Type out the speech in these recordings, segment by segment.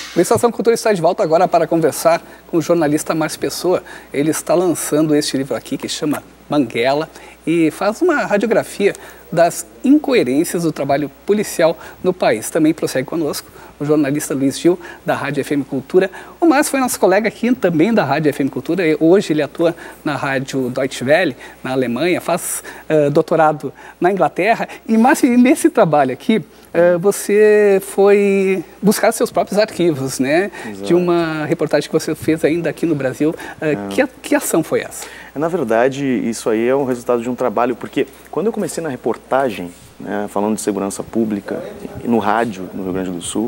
O Estação Cultura está de volta agora para conversar com o jornalista Márcio Pessoa. Ele está lançando este livro aqui que chama Banguela e faz uma radiografia das incoerências do trabalho policial no país. Também prossegue conosco o jornalista Luiz Gil, da Rádio FM Cultura. O Márcio foi nosso colega aqui também da Rádio FM Cultura. Hoje ele atua na Rádio Deutsche Welle, na Alemanha, faz doutorado na Inglaterra. E, Márcio, nesse trabalho aqui, você foi buscar seus próprios arquivos, né? Exato. De uma reportagem que você fez ainda aqui no Brasil. Que ação foi essa? Na verdade, isso aí é um resultado de um trabalho, porque quando eu comecei na reportagem, né, falando de segurança pública, no rádio, no Rio Grande do Sul,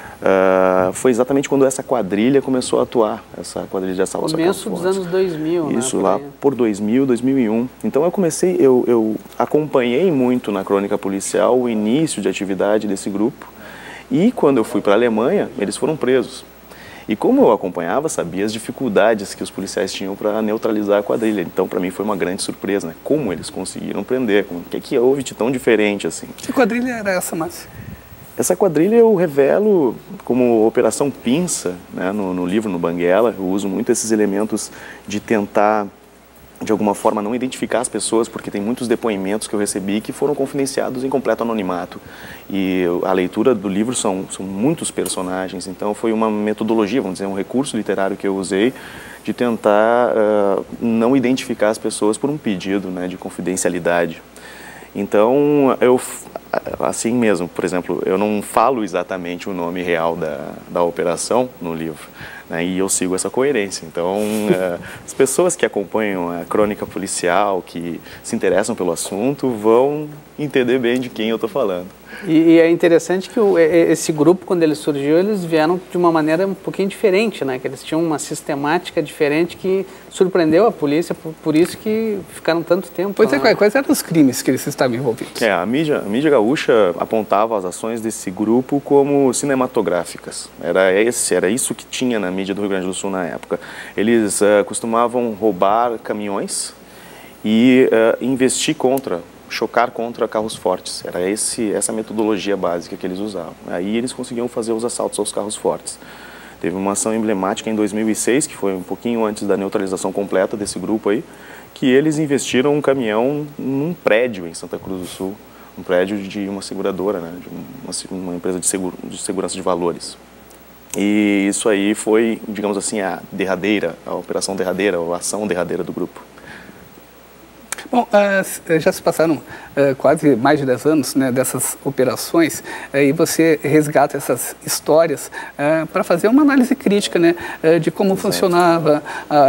foi exatamente quando essa quadrilha começou a atuar, essa quadrilha de assaltos a carros fortes. Começo dos anos 2000, isso, né? Lá por 2000, 2001. Então eu acompanhei muito na crônica policial o início de atividade desse grupo, e quando eu fui para a Alemanha, eles foram presos. E como eu acompanhava, sabia as dificuldades que os policiais tinham para neutralizar a quadrilha. Então, para mim, foi uma grande surpresa, né? Como eles conseguiram prender, o que houve de tão diferente assim. Que quadrilha era essa, Márcio? Essa quadrilha eu revelo como Operação Pinça, né? No livro, no Banguela. Eu uso muito esses elementos de tentar, de alguma forma, não identificar as pessoas, porque tem muitos depoimentos que eu recebi que foram confidenciados em completo anonimato. E a leitura do livro são muitos personagens, então foi uma metodologia, vamos dizer, um recurso literário que eu usei de tentar não identificar as pessoas por um pedido, né, de confidencialidade. Então, assim mesmo, por exemplo, eu não falo exatamente o nome real da operação no livro, né, e eu sigo essa coerência. Então, as pessoas que acompanham a crônica policial, que se interessam pelo assunto, vão entender bem de quem eu estou falando. E é interessante que esse grupo, quando ele surgiu, eles vieram de uma maneira um pouquinho diferente, né? Que eles tinham uma sistemática diferente que surpreendeu a polícia, por isso que ficaram tanto tempo. Pois é, quais eram os crimes que eles estavam envolvidos? A mídia gaúcha apontava as ações desse grupo como cinematográficas. Era isso que tinha na mídia do Rio Grande do Sul na época. Eles costumavam roubar caminhões e chocar contra carros fortes. Era essa metodologia básica que eles usavam. Aí eles conseguiam fazer os assaltos aos carros fortes. Teve uma ação emblemática em 2006, que foi um pouquinho antes da neutralização completa desse grupo aí, que eles investiram um caminhão num prédio em Santa Cruz do Sul, um prédio de uma seguradora, né, de uma empresa de segurança de valores. E isso aí foi, digamos assim, a operação derradeira, a ação derradeira do grupo. Bom, já se passaram quase mais de 10 anos, né, dessas operações, e você resgata essas histórias para fazer uma análise crítica, né, de como funcionava,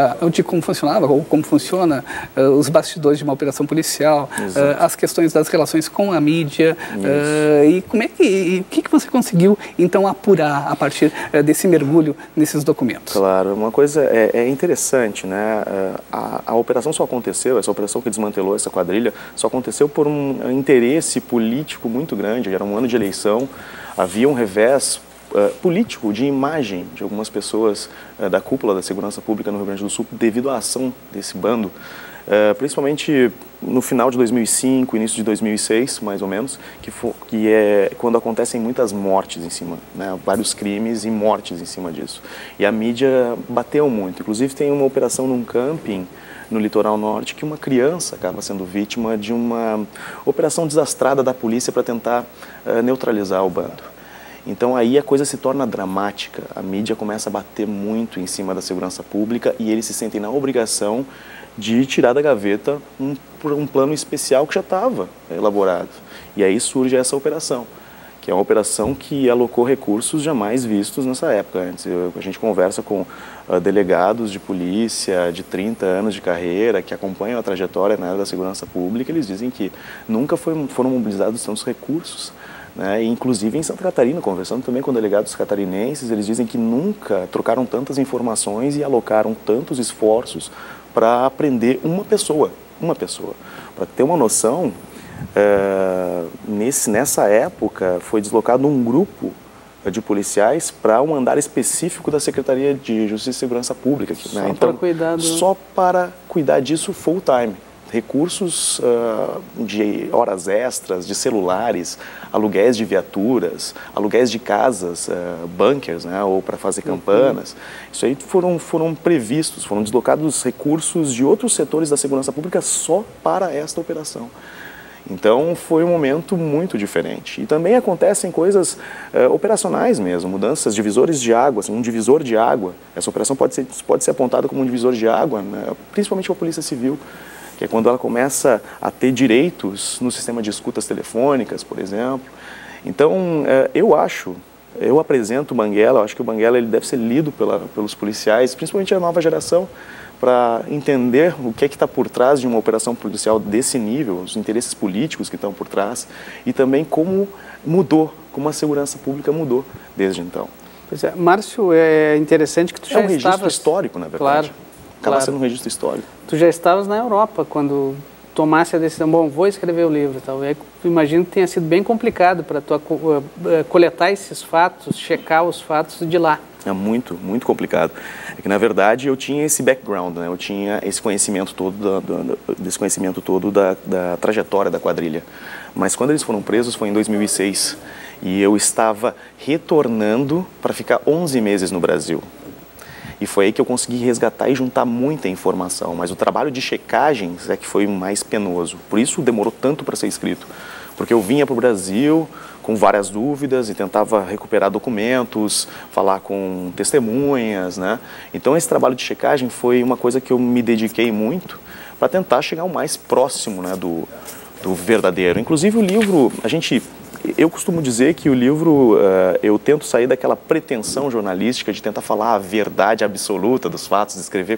ou como funciona os bastidores de uma operação policial, as questões das relações com a mídia, e o que você conseguiu então apurar a partir desse mergulho nesses documentos? Claro, uma coisa é interessante, né, a operação só aconteceu, essa operação que desmantelou essa quadrilha, só aconteceu por um interesse político muito grande. Era um ano de eleição, havia um revés político de imagem de algumas pessoas da cúpula da segurança pública no Rio Grande do Sul devido à ação desse bando, principalmente no final de 2005, início de 2006, mais ou menos, que é quando acontecem muitas mortes em cima, né, vários crimes e mortes em cima disso. E a mídia bateu muito. Inclusive tem uma operação num camping no litoral norte, que uma criança acaba sendo vítima de uma operação desastrada da polícia para tentar neutralizar o bando. Então aí a coisa se torna dramática, a mídia começa a bater muito em cima da segurança pública e eles se sentem na obrigação de tirar da gaveta um plano especial que já estava elaborado. E aí surge essa operação, que é uma operação que alocou recursos jamais vistos nessa época. Antes, a gente conversa com delegados de polícia de 30 anos de carreira que acompanham a trajetória na área da segurança pública, eles dizem que nunca foram mobilizados tantos recursos, né? Inclusive em Santa Catarina, conversando também com delegados catarinenses, eles dizem que nunca trocaram tantas informações e alocaram tantos esforços para prender uma pessoa. Para ter uma noção, nessa época foi deslocado um grupo de policiais para um andar específico da Secretaria de Justiça e Segurança Pública. Aqui, né? Então, só para cuidar disso full time. recursos de horas extras, de celulares, aluguéis de viaturas, aluguéis de casas, bunkers, né, ou para fazer campanas. Isso aí foram previstos, foram deslocados recursos de outros setores da segurança pública só para esta operação. Então foi um momento muito diferente. E também acontecem coisas operacionais mesmo, mudanças, divisores de água, assim, um divisor de água. Essa operação pode ser apontada como um divisor de água, né, principalmente para a Polícia Civil, que é quando ela começa a ter direitos no sistema de escutas telefônicas, por exemplo. Então eu apresento o Banguela, eu acho que o Banguela ele deve ser lido pelos policiais, principalmente a nova geração, para entender o que é que está por trás de uma operação policial desse nível, os interesses políticos que estão por trás e também como mudou, como a segurança pública mudou desde então. Pois é, Márcio, é interessante que tu já estavas... É um registro histórico, na verdade. Acaba sendo um registro histórico. Tu já estavas na Europa quando tomasse a decisão, bom, vou escrever o livro, tal. Eu imagino que tenha sido bem complicado para tu coletar esses fatos, checar os fatos de lá. É muito, muito complicado. É que, na verdade, eu tinha esse background, né? Eu tinha esse conhecimento todo da trajetória da quadrilha. Mas quando eles foram presos foi em 2006 e eu estava retornando para ficar 11 meses no Brasil. E foi aí que eu consegui resgatar e juntar muita informação, mas o trabalho de checagens é que foi mais penoso. Por isso demorou tanto para ser escrito, porque eu vinha para o Brasil com várias dúvidas e tentava recuperar documentos, falar com testemunhas, né? Então esse trabalho de checagem foi uma coisa que eu me dediquei muito para tentar chegar o mais próximo, né, do verdadeiro. Inclusive o livro, eu costumo dizer que o livro, eu tento sair daquela pretensão jornalística de tentar falar a verdade absoluta dos fatos, de escrever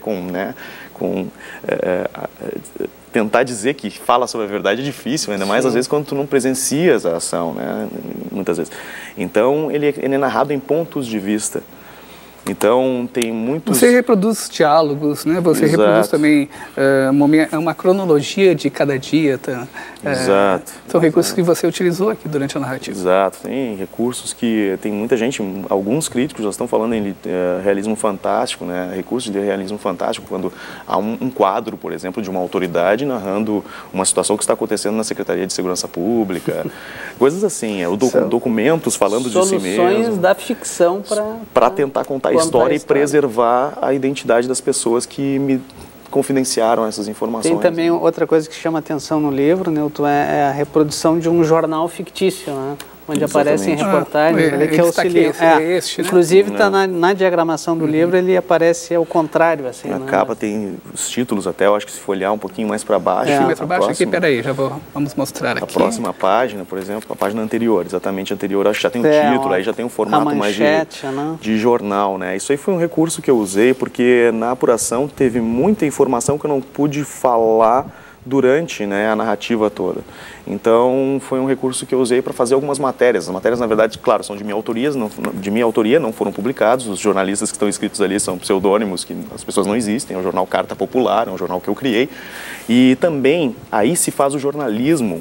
tentar dizer que fala sobre a verdade é difícil, ainda mais às vezes quando tu não presencias a ação, né, muitas vezes. Então ele é narrado em pontos de vista. Então tem muitos... Você reproduz diálogos, né? Você reproduz também uma cronologia de cada dia. Tá? Exato. São recursos que você utilizou aqui durante a narrativa. Exato. Tem recursos que tem muita gente, alguns críticos já estão falando em realismo fantástico, né? Recursos de realismo fantástico, quando há um quadro, por exemplo, de uma autoridade narrando uma situação que está acontecendo na Secretaria de Segurança Pública, coisas assim, documentos falando de si mesmo. Soluções da ficção para tentar contar a história e preservar a identidade das pessoas que me confidenciaram essas informações. Tem também outra coisa que chama atenção no livro, Nilton, é a reprodução de um jornal fictício, né? Onde aparecem reportagens que auxiliam. Inclusive está na diagramação do livro, ele aparece ao contrário. Assim, na capa tem os títulos até, eu acho que se for olhar um pouquinho mais para baixo. Mais para baixo aqui, peraí, vamos mostrar aqui. A próxima página, por exemplo, a página anterior, exatamente anterior, acho que já tem um título, aí já tem um formato mais de jornal, né? Isso aí foi um recurso que eu usei, porque na apuração teve muita informação que eu não pude falar durante, né, a narrativa toda. Então, foi um recurso que eu usei para fazer algumas matérias. As matérias, na verdade, claro, são de minha autoria, não foram publicados. Os jornalistas que estão escritos ali são pseudônimos, que as pessoas não existem. É o jornal Carta Popular, é um jornal que eu criei. E também, aí se faz o jornalismo,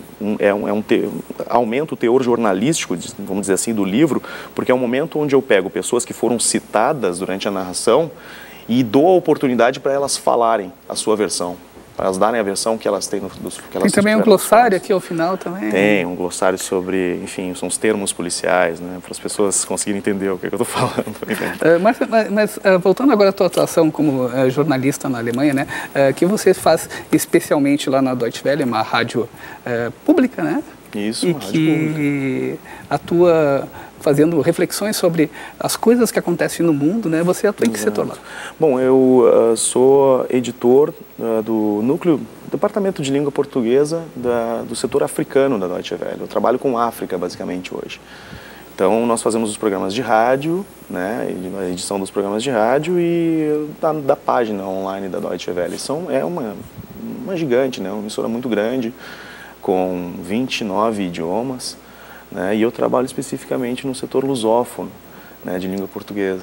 aumenta o teor jornalístico, vamos dizer assim, do livro, porque é um momento onde eu pego pessoas que foram citadas durante a narração e dou a oportunidade para elas falarem a sua versão, para elas darem a versão que elas têm Tem também um glossário aqui ao final também. Tem um glossário sobre, enfim, são os termos policiais, né, para as pessoas conseguirem entender o que eu estou falando. Mas voltando agora à tua atuação como jornalista na Alemanha, né, que você faz especialmente lá na Deutsche Welle, uma rádio pública, né? Isso, e que atua fazendo reflexões sobre as coisas que acontecem no mundo, né? Você atua em que setor lá? Bom, eu sou editor do Departamento de Língua Portuguesa do setor africano da Deutsche Welle. Eu trabalho com África, basicamente, hoje. Então, nós fazemos os programas de rádio, né, a edição dos programas de rádio e da página online da Deutsche Welle. É uma gigante, né, uma emissora muito grande, com 29 idiomas, né, e eu trabalho especificamente no setor lusófono, né, de língua portuguesa.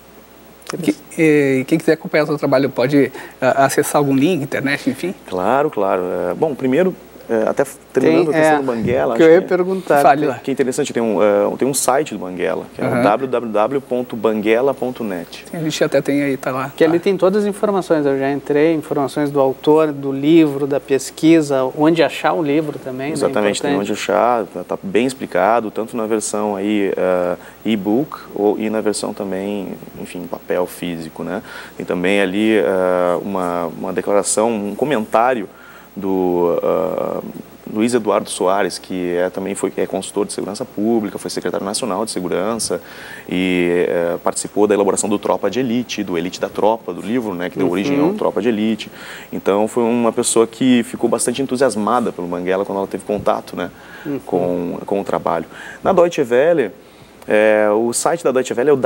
Quem quiser acompanhar o seu trabalho pode acessar algum link, internet, enfim? Claro, claro. Bom, primeiro, até terminando a questão do Banguela, que eu ia perguntar. Que é interessante, tem um site do Banguela, que é o www.banguela.net. A gente até tem aí, tá lá. Que ali tem todas as informações, eu já entrei, informações do autor, do livro, da pesquisa, onde achar o livro também. Exatamente, tem onde achar, tá bem explicado, tanto na versão aí e-book e na versão também, enfim, papel físico, né? Tem também ali uma declaração, um comentário do Luiz Eduardo Soares, que também é consultor de segurança pública, foi secretário nacional de segurança e participou da elaboração do Tropa de Elite, do Elite da Tropa, do livro, né, que deu origem ao Tropa de Elite. Então foi uma pessoa que ficou bastante entusiasmada pelo Banguela quando ela teve contato, né, com o trabalho. Na Deutsche Welle, o site da Deutsche Welle é o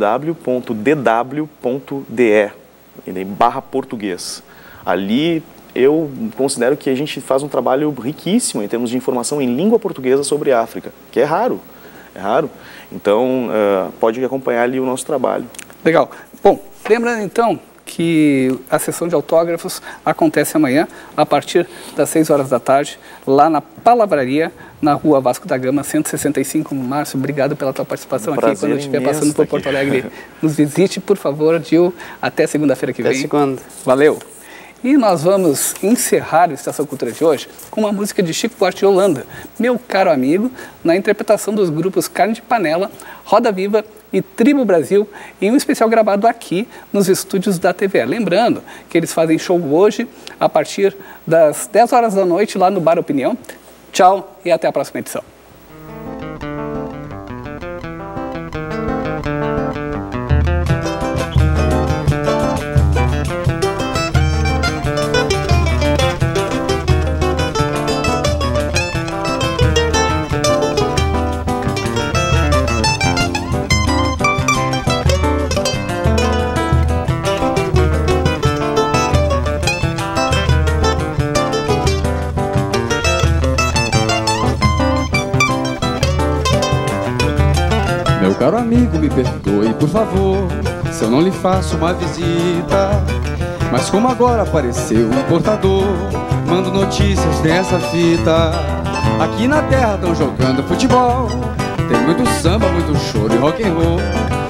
www.dw.de/português. Ali eu considero que a gente faz um trabalho riquíssimo em termos de informação em língua portuguesa sobre a África, que é raro, Então, pode acompanhar ali o nosso trabalho. Legal. Bom, lembrando então que a sessão de autógrafos acontece amanhã, a partir das 6 horas da tarde, lá na Palavraria, na Rua Vasco da Gama, 165. Márcio, obrigado pela tua participação aqui. Quando eu estiver passando por Porto Alegre, nos visite, por favor, Gil. Até segunda-feira que vem. Até segunda. Valeu. E nós vamos encerrar a Estação Cultura de hoje com uma música de Chico Buarque de Holanda, Meu Caro Amigo, na interpretação dos grupos Carne de Panela, Roda Viva e Tribo Brasil, em um especial gravado aqui nos estúdios da TVE. Lembrando que eles fazem show hoje a partir das 10 horas da noite lá no Bar Opinião. Tchau e até a próxima edição. Meu caro amigo, me perdoe, por favor, se eu não lhe faço uma visita. Mas como agora apareceu um portador, mando notícias dessa fita. Aqui na terra estão jogando futebol, tem muito samba, muito choro e rock and roll.